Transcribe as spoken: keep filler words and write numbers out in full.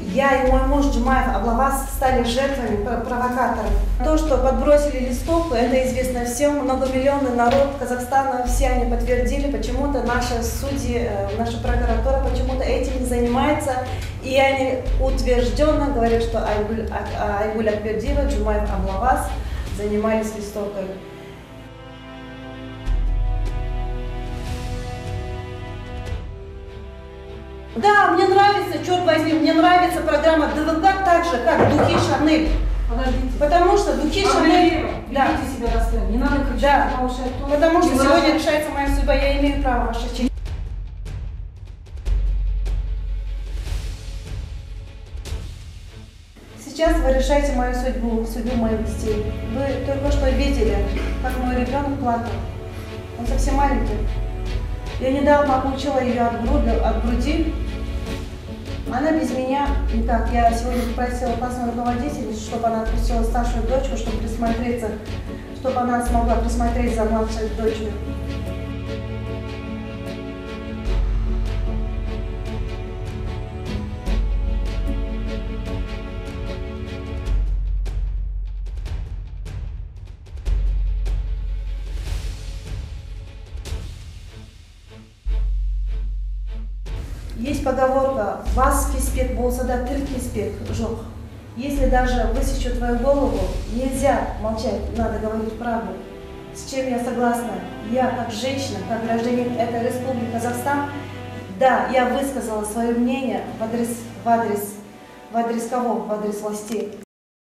Я и мой муж Джумаев Аблаваз стали жертвами провокаторов. То, что подбросили листовку, это известно всем. Многомиллионный народ Казахстана, все они подтвердили. Почему-то наши судьи, наша прокуратура почему-то этим не занимается. И они утвержденно говорят, что Айгуль, Айгуль Акбердиева, Джумаев Аблаваз занимались листовкой. Да, мне нравится, черт возьми, мне нравится программа ДВК так же, как Духи Шанель. Подождите. Потому что Духи Шанель... Да. Ведите себя достойно, не надо кричать, да. потому что, это... Потому что сегодня решается моя судьба, я имею право, ваша честь. Сейчас вы решаете мою судьбу, судьбу моих детей. Вы только что видели, как мой ребенок плакал. Он совсем маленький. Я недавно получила ее от груди, от груди. Она без меня никак. Я сегодня попросила классную руководительницу, чтобы она отпустила старшую дочку, чтобы присмотреться, чтобы она смогла присмотреть за младшей дочерью. Есть поговорка «Вас киспек болсада тыр киспек жок». Если даже высечу твою голову, нельзя молчать, надо говорить правду. С чем я согласна? Я, как женщина, как гражданин этой республики Казахстан, да, я высказала свое мнение в адрес, в адрес, в адрес кого? В адрес властей.